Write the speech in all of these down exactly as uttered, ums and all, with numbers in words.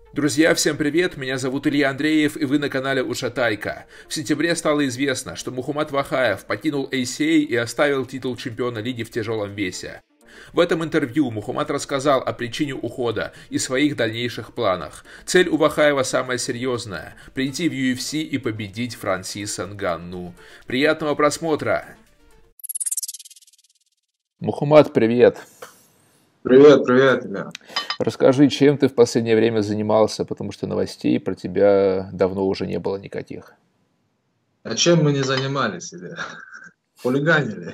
Друзья, всем привет, меня зовут Илья Андреев, и вы на канале Ушатайка. В сентябре стало известно, что Мухаммад Вахаев покинул эй си эй и оставил титул чемпиона лиги в тяжелом весе. В этом интервью Мухаммад рассказал о причине ухода и своих дальнейших планах. Цель у Вахаева самая серьезная – прийти в ю эф си и победить Франсиса Нганну. Приятного просмотра! Мухаммад, привет! Привет, привет, Илья. Расскажи, чем ты в последнее время занимался, потому что новостей про тебя давно уже не было никаких. А чем мы не занимались, Илья? Хулиганили.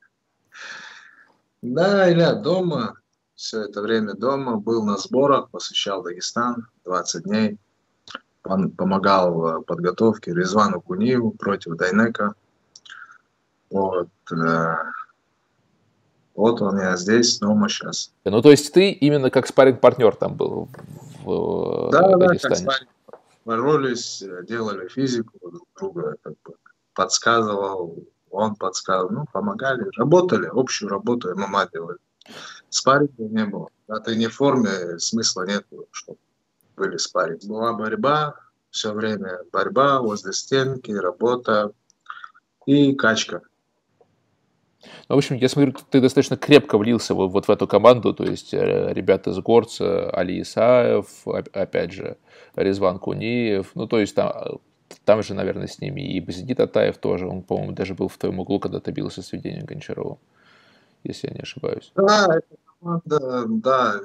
Да, Илья, дома, все это время дома, был на сборах, посещал Дагестан двадцать дней, он помогал в подготовке Резвану Куниеву против Дайнека. Вот, э, вот он, я здесь, дома сейчас. Ну, то есть ты именно как спарринг-партнер там был в Да, да, Дагестане? как спарринг. Боролись, делали физику друг друга, как бы подсказывал, он подсказывал, ну, помогали, работали, общую работу эм эм а делали. Спарринга не было. Когда ты не в форме, смысла нет, чтобы были спарринг. Была борьба, все время борьба возле стенки, работа и качка. Ну, в общем, я смотрю, ты достаточно крепко влился вот, вот в эту команду, то есть ребята из Горца, Али Исаев, опять же, Резван Куниев, ну, то есть там, там же, наверное, с ними и Базидит Атаев тоже, он, по-моему, даже был в твоем углу, когда ты бился с Евгением Гончаровым, если я не ошибаюсь. Да, эта команда, да,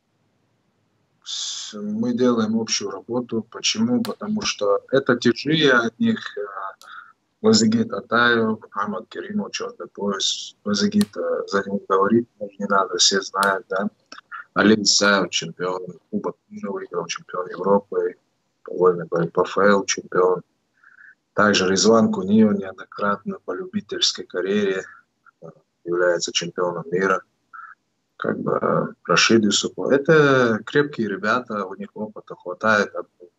мы делаем общую работу. Почему? Потому что это тяжи от них. Базигит Атаев, Ахмад Керимов, черный пояс. Базигит, за него говорить не надо, все знают, да. Али Исаев, чемпион, Кубок мира выиграл, чемпион Европы, вольный бой по ФЛ, чемпион. Также Резван Куниев неоднократно по любительской карьере является чемпионом мира. Как бы Рашид Юсупов. Это крепкие ребята, у них опыта хватает.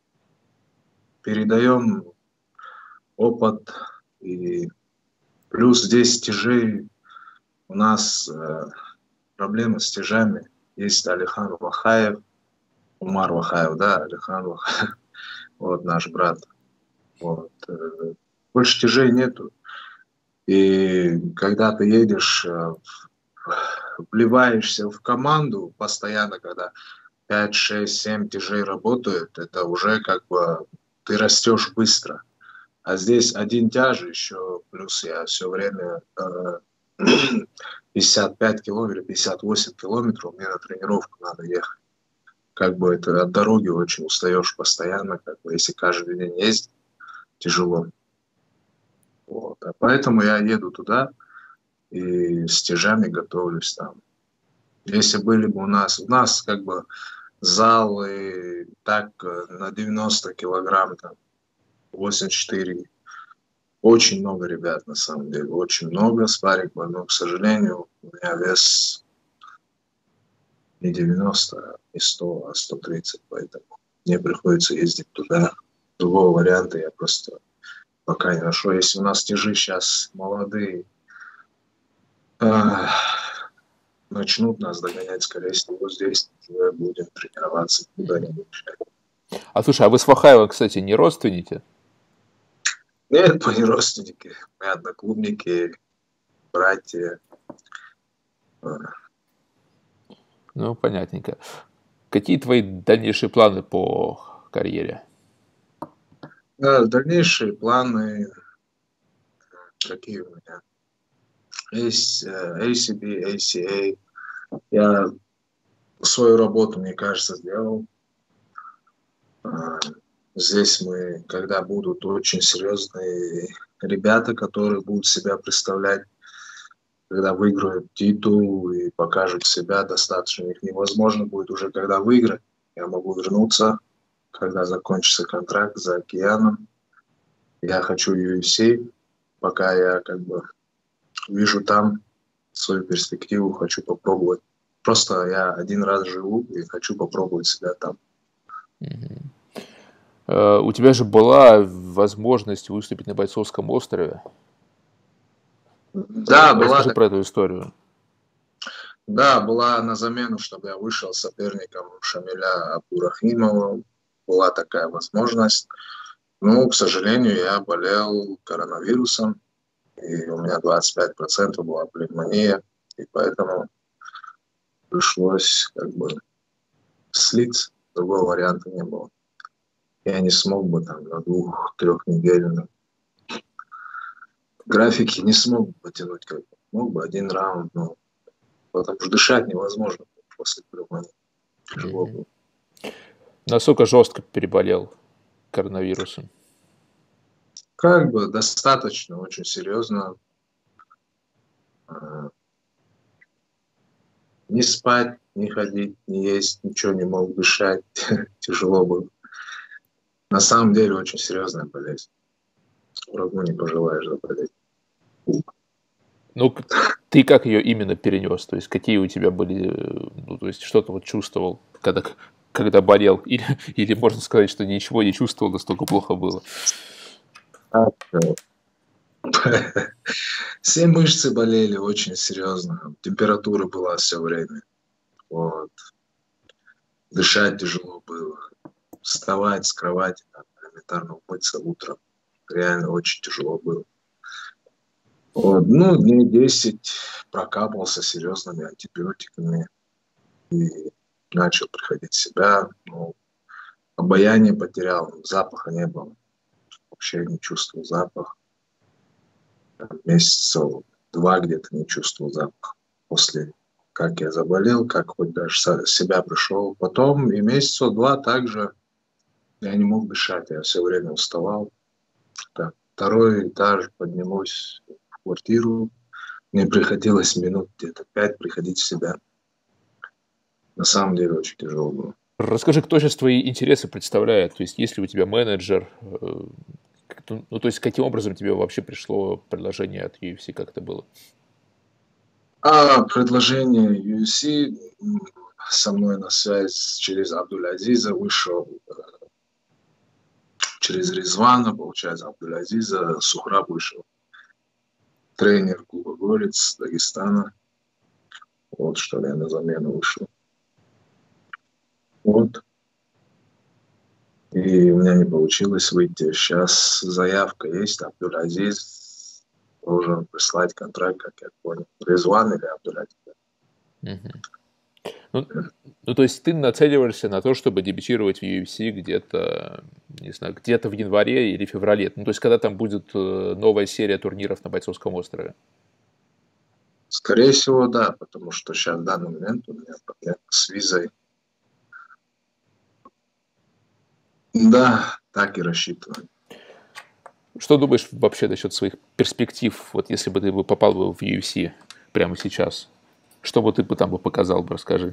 Передаем опыт, и плюс здесь тяжей, у нас э, проблемы с тяжами. Есть Алихан Вахаев, Умар Вахаев, да, Алихан Вахаев, вот наш брат. Вот. Э, больше тяжей нету. И когда ты едешь, э, вливаешься в команду постоянно, когда пять, шесть, семь тяжей работают, это уже как бы ты растешь быстро. А здесь один тяж еще, плюс я все время э, пятьдесят пять километров, пятьдесят восемь километров, мне на тренировку надо ехать. Как бы это от дороги очень устаешь постоянно, как бы если каждый день ездить, тяжело. Вот. А поэтому я еду туда и с тяжами готовлюсь там. Если были бы у нас, у нас как бы залы так на девяносто килограмм, там, восемьдесят четыре. Очень много ребят, на самом деле, очень много спарринг, но, к сожалению, у меня вес не девяносто, не сто, а сто тридцать, поэтому мне приходится ездить туда. Другого варианта я просто пока не нашел. Если у нас тяжи сейчас молодые, начнут нас догонять, скорее всего, здесь уже будем тренироваться куда-нибудь. А слушай, а вы с Вахаевым, кстати, не родственники? Нет, мы не родственники, мы одноклубники, братья. Ну, понятненько. Какие твои дальнейшие планы по карьере? Да, дальнейшие планы, какие у меня? Есть эй си би, эй си эй. Я свою работу, мне кажется, сделал. Здесь мы, когда будут очень серьезные ребята, которые будут себя представлять, когда выиграют титул и покажут себя, достаточно их невозможно будет уже, когда выиграть. Я могу вернуться, когда закончится контракт за океаном. Я хочу ю эф си, пока я как бы вижу там свою перспективу, хочу попробовать. Просто я один раз живу и хочу попробовать себя там. Mm-hmm. Uh, у тебя же была возможность выступить на Бойцовском острове. Да, Расскажи была. про эту историю. Да, была на замену, чтобы я вышел соперником Шамиля Абдурахимова. Была такая возможность. Ну, к сожалению, я болел коронавирусом, и у меня двадцать пять процентов была пневмония, и поэтому пришлось как бы слиться. Другого варианта не было. Я не смог бы там на двух-трех недельном графике не смог бы потянуть, как бы. Мог бы один раунд, но потому что дышать невозможно после пневмонии. Тяжело Мгм. было. Насколько жестко переболел коронавирусом? Как бы достаточно, очень серьезно. А, Не спать, не ходить, не есть, ничего не мог дышать. Тяжело было. На самом деле очень серьезная болезнь. Врагу не пожелаешь заболеть. Ну, к- ты как ее именно перенес? То есть какие у тебя были, э, ну, то есть что ты вот чувствовал, когда, когда болел? Или, или можно сказать, что ничего не чувствовал, настолько плохо было? Так, э, Все мышцы болели очень серьезно. Температура была все время. Вот. Дышать тяжело было. Вставать с кровати, там, элементарно умыться утром. Реально очень тяжело было. Вот. Ну, дней десять прокапался серьезными антибиотиками и начал приходить в себя. Ну, обаяние потерял, запаха не было. Вообще не чувствовал запах. Там месяцев два где-то не чувствовал запах. После как я заболел, как хоть даже со- себя пришел. Потом и месяца два также я не мог дышать. Я все время уставал. Так, второй этаж поднимусь в квартиру. Мне приходилось минут где-то пять приходить в себя. На самом деле очень тяжело было. Расскажи, кто сейчас твои интересы представляет? То есть есть ли у тебя менеджер? Э, как- Ну, ну, то есть каким образом тебе вообще пришло предложение от ю эф си, как это было? А предложение ю эф си м, со мной на связь через Абдулязиза вышел, э, через Резвана, получается, Абдулязиза, Сухраб вышел. Тренер клуба Горец Дагестана. Вот что я на замену вышел. Вот. И у меня не получилось выйти. Сейчас заявка есть. Абдулязиз должен прислать контракт, как я понял. Резван или Абдулязиз. Мгм. Ну, ну, то есть ты нацеливаешься на то, чтобы дебютировать в ю эф си где-то, не знаю, где-то в январе или феврале. Ну, то есть когда там будет э, новая серия турниров на Бойцовском острове. Скорее всего, да, потому что сейчас в данный момент у меня проблемы с визой. Да, так и рассчитываю. Что думаешь вообще насчет своих перспектив, вот если бы ты бы попал бы в ю эф си прямо сейчас? Что бы ты бы там бы показал бы, расскажи.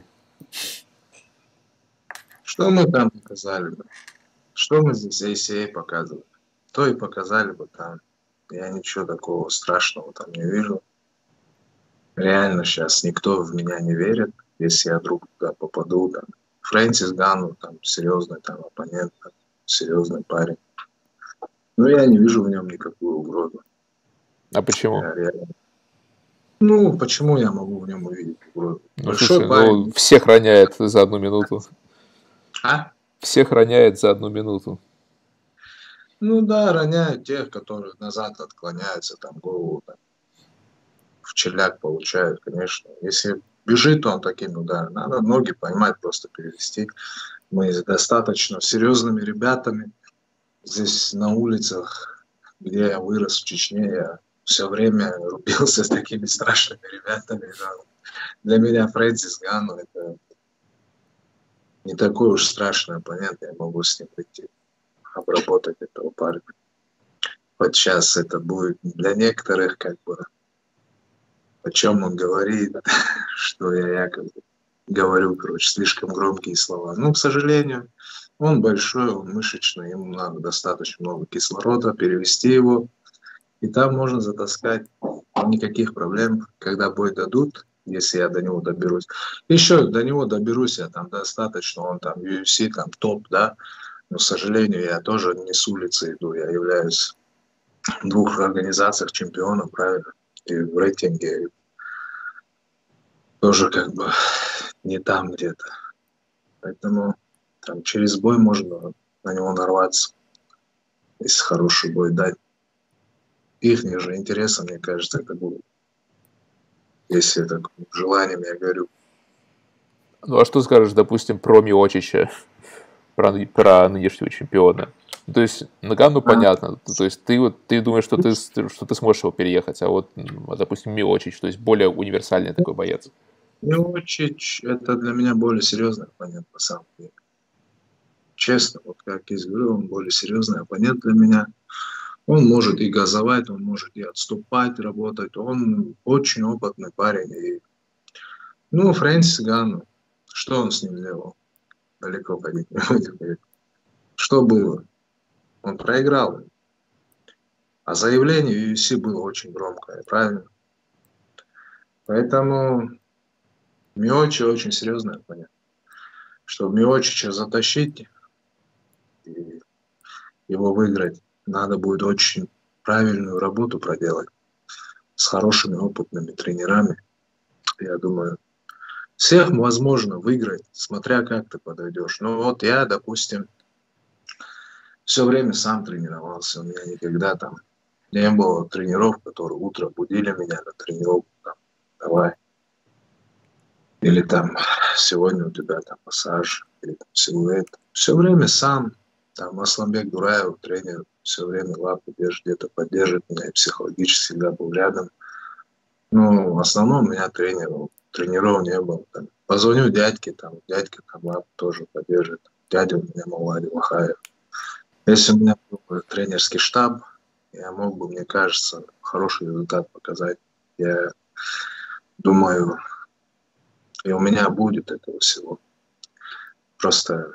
Что мы там показали бы? Что мы здесь эй си эй показывали? То и показали бы там. Я ничего такого страшного там не вижу. Реально сейчас никто в меня не верит, если я вдруг туда попаду. Там. Фрэнсис Ганну, там, серьезный там, оппонент, там, серьезный парень. Но я не вижу в нем никакую угрозу. А почему? Я реально... Ну, почему я могу в нем увидеть угрозу? Ну, Большой слушай, ну, парень. всех роняет за одну минуту. А? Всех роняет за одну минуту. Ну да, роняют тех, которые назад отклоняются, там голову там, в челяк получают, конечно. Если бежит он таким ударом, надо ноги поймать, просто перевести. Мы с достаточно серьезными ребятами здесь на улицах, где я вырос в Чечне, я все время рубился с такими страшными ребятами. Да. Для меня Фрэнсис Ганну это не такой уж страшный оппонент, я могу с ним выйти, обработать этого парня. Вот сейчас это будет для некоторых как бы о чем он говорит, что я якобы говорю, короче, слишком громкие слова. Ну, к сожалению, он большой, он мышечный, ему надо достаточно много кислорода, перевести его, и там можно затаскать. Никаких проблем, когда бой дадут, если я до него доберусь. Еще до него доберусь, я там достаточно, он там ю эф си, там топ, да, но, к сожалению, я тоже не с улицы иду, я являюсь в двух организациях чемпионом, правильно, и в рейтинге. тоже как бы не там где-то. Поэтому там через бой можно на него нарваться, если хороший бой дать. Их же интересом, мне кажется, это будет. Если это желанием, я говорю. Ну а что скажешь, допустим, про Миочича, про, про нынешнего чемпиона? То есть Нгану понятно, то есть ты вот ты думаешь, что ты что ты сможешь его переехать, а вот, допустим, Миочич, то есть более универсальный такой боец. Миочич это для меня более серьезный оппонент на самом деле. Честно, вот как я говорю, он более серьезный оппонент для меня. Он может и газовать, он может и отступать, работать. Он очень опытный парень. И... Ну, Фрэнсис Нгану, что он с ним сделал? Далеко ходить не будем. Что было? Он проиграл. А заявление в ю эф си было очень громкое, правильно? Поэтому Миочич очень серьезный оппонент. Чтобы Миочича затащить и его выиграть, надо будет очень правильную работу проделать с хорошими опытными тренерами. Я думаю, всех возможно выиграть, смотря как ты подойдешь. Ну вот я, допустим, все время сам тренировался. У меня никогда там не было тренеров, которые утром будили меня на тренировку. Там, давай. Или там сегодня у тебя там массаж, или там силуэт. Все время сам. Там Асланбек Дураев, тренер, все время лапу держит, где-то поддержит меня, и психологически всегда был рядом. Ну, в основном у меня тренеров, тренеров не было. Там, позвоню дядьке, там, дядька там лапу тоже поддержит. Дядя у меня Мавлади Вахаев. Если у меня был бы тренерский штаб, я мог бы, мне кажется, хороший результат показать. Я думаю, и у меня будет этого всего. Просто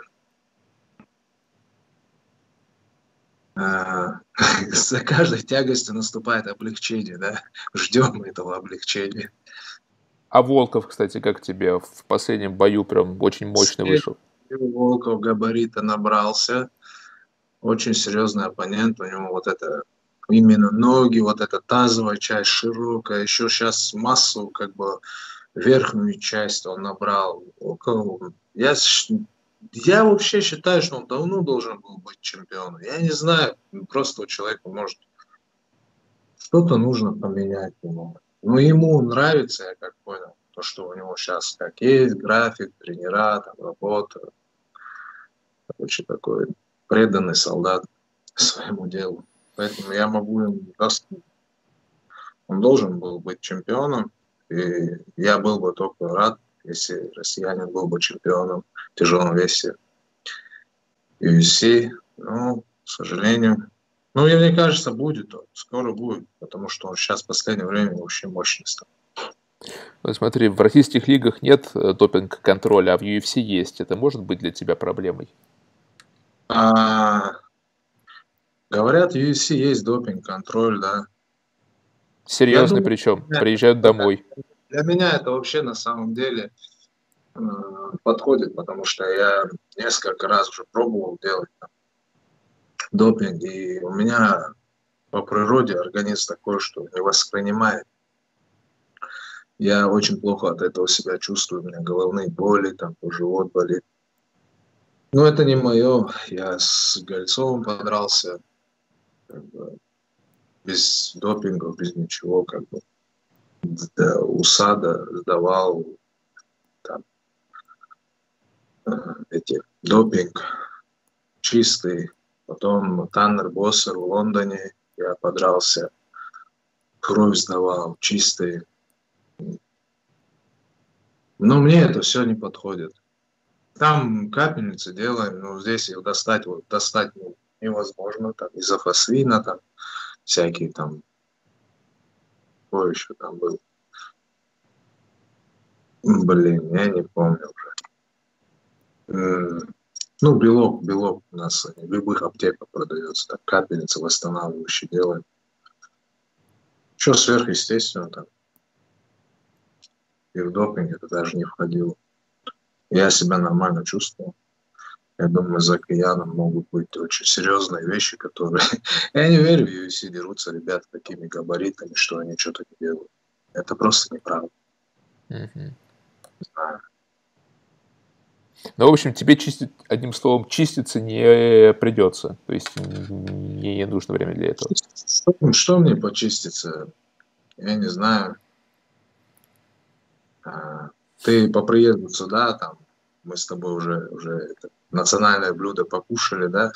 за каждой тягостью наступает облегчение, да? Ждем этого облегчения. А Волков, кстати, как тебе в последнем бою прям очень мощно вышел? Волков габарита набрался. Очень серьезный оппонент. У него вот это именно ноги, вот эта тазовая часть широкая. Еще сейчас массу, как бы, верхнюю часть он набрал. Волков, я Я вообще считаю, что он давно должен был быть чемпионом. Я не знаю, просто у человека может что-то нужно поменять ему. Но ему нравится, я как понял, то, что у него сейчас как есть, график, тренера, там, работа. Очень такой преданный солдат своему делу. Поэтому я могу ему... Он должен был быть чемпионом, и я был бы только рад, если россиянин был бы чемпионом в тяжелом весе ю эф си, но, к сожалению, ну, и мне кажется, будет он, скоро будет, потому что он сейчас в последнее время вообще мощный стал. Ну, смотри, в российских лигах нет допинг-контроля, а в ю эф си есть. Это может быть для тебя проблемой? А, говорят, в ю эф си есть допинг-контроль, да. Серьезный причем, приезжают домой. Для меня это вообще на самом деле э, подходит, потому что я несколько раз уже пробовал делать там, допинг, и у меня по природе организм такой, что не воспринимает. Я очень плохо от этого себя чувствую, у меня головные боли, там живот болит. Но это не мое. Я с Гольцовым подрался, как бы, без допинга, без ничего, как бы. Да, УСАДА сдавал там, эти допинг чистый. Потом Таннер Боссер в Лондоне я подрался, кровь сдавал чистый. Но мне это все не подходит. Там капельницы делаем, но здесь их достать, вот, достать невозможно. Там изофосфина, там всякие там, что еще там был. Блин, я не помню уже. Ну, белок, белок у нас в любых аптеках продается. Так, капельницы восстанавливающие делаем. Что сверхъестественно там. И в допинг это даже не входило. Я себя нормально чувствовал. Я думаю, за Кияном могут быть очень серьезные вещи, которые... Я не верю, в ю эф си дерутся ребята такими габаритами, что они что-то не делают. Это просто неправда. Угу. не знаю. Ну, в общем, тебе чистить, одним словом, чиститься не придется. То есть не, не нужно время для этого. Что, что мне почиститься? Я не знаю. А, ты по приезду сюда, там, мы с тобой уже, уже это, национальное блюдо покушали, да,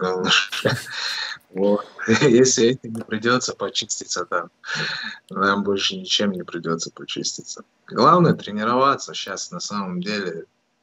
вот. Если этим не придется почиститься там, нам больше ничем не придется почиститься. Главное тренироваться сейчас на самом деле.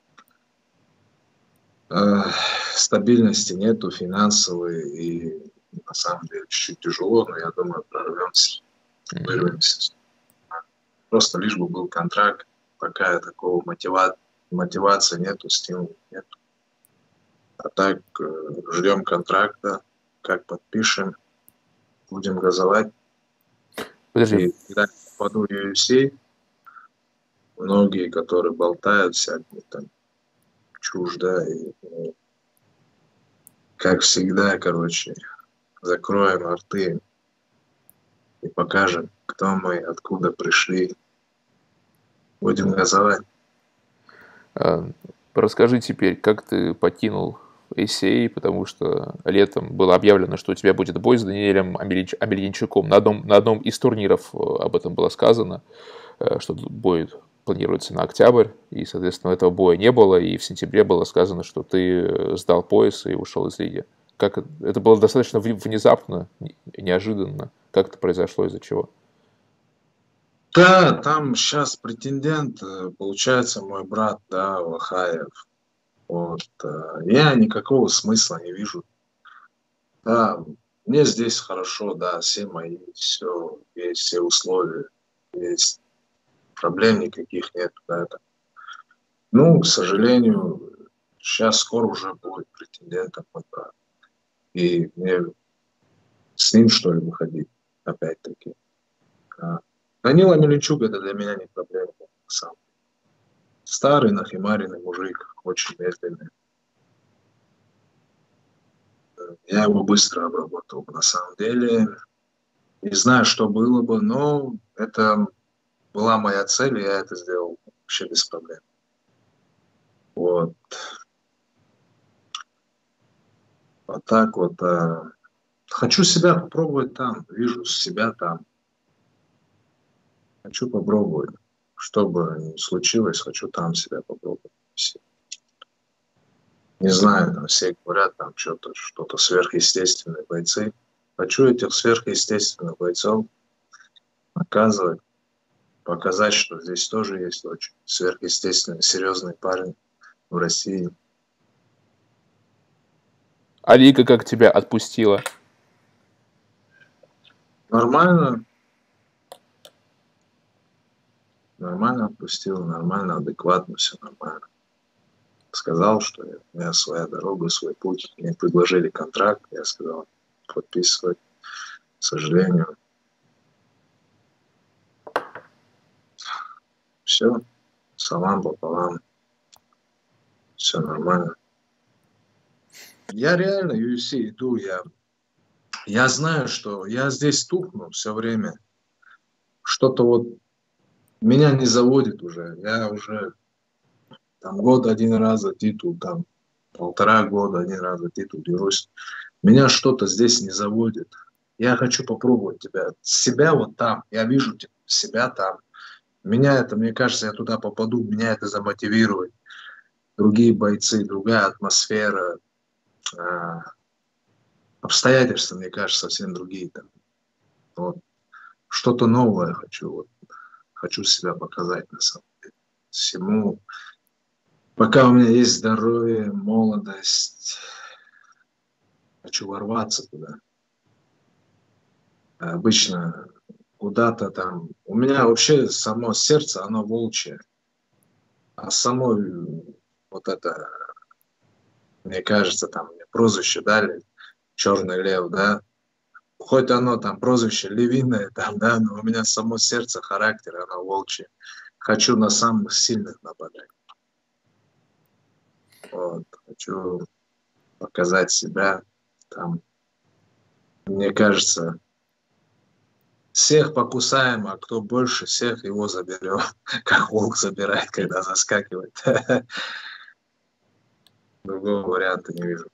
Э, стабильности нету финансовой и на самом деле чуть-чуть тяжело, но я думаю, прорвемся, вырвемся. Просто лишь бы был контракт, пока такого мотива... мотивации нету, стимула нету. А так э, ждем контракта, как подпишем, будем газовать. Подожди. И когда попаду в ю эф си, многие, которые болтают всякую там чушь, да, и, ну, как всегда, короче, закроем рты и покажем, кто мы, откуда пришли. Будем газовать. Расскажи теперь, как ты покинул эй си эй, потому что летом было объявлено, что у тебя будет бой с Даниэлем Омельянчуком. На одном, на одном из турниров об этом было сказано, что бой планируется на октябрь, и, соответственно, этого боя не было, и в сентябре было сказано, что ты сдал пояс и ушел из лиги. Как это было достаточно внезапно, неожиданно. Как это произошло, из-за чего? Да, там сейчас претендент, получается, мой брат, да, Вахаев. Вот. Я никакого смысла не вижу. Да, мне здесь хорошо, да, все мои, все, есть все условия, есть проблем никаких нет, да. Это. Ну, к сожалению, сейчас скоро уже будет претендентом мой брат. И мне с ним, что ли, выходить, опять-таки. Данила Мельничук — это для меня не проблема, сам. Старый, нахимаренный мужик, очень медленный. Я его быстро обработал, на самом деле. Не знаю, что было бы, но это была моя цель, и я это сделал вообще без проблем. Вот. Вот так вот. А... Хочу себя попробовать там, вижу себя там. Хочу попробовать. Что бы ни случилось, хочу там себя попробовать. Все. Не знаю, там все говорят, там что-то, что-то сверхъестественные бойцы. Хочу этих сверхъестественных бойцов наказывать, показать, что здесь тоже есть очень сверхъестественные, серьезные парни в России. А лига как тебя отпустила? Нормально. Нормально отпустил, нормально, адекватно, все нормально. Сказал, что у меня своя дорога, свой путь. Мне предложили контракт, я сказал, подписывать. К сожалению. Все, салам пополам. Все нормально. Я реально ю эф си иду, я, я знаю, что я здесь тухну все время. Что-то вот меня не заводит уже. Я уже там год один раз за титул, там полтора года один раз за титул дерусь. Меня что-то здесь не заводит. Я хочу попробовать тебя. Себя вот там. Я вижу себя там. Меня это, мне кажется, я туда попаду, меня это замотивирует. Другие бойцы, другая атмосфера. Э, обстоятельства, мне кажется, совсем другие там. Вот. Что-то новое хочу. Вот. Хочу себя показать на самом деле. Всему. Пока у меня есть здоровье, молодость, хочу ворваться туда. Обычно куда-то там... У меня вообще само сердце, оно волчье. А само вот это, мне кажется, там мне прозвище дали, Черный Лев, да. Хоть оно там прозвище львиное, там, да, но у меня само сердце, характер, оно волчье. Хочу на самых сильных нападать. Вот. Хочу показать себя там. Мне кажется, всех покусаем, а кто больше всех, его заберем. Как волк забирает, когда заскакивает. Другого варианта не вижу.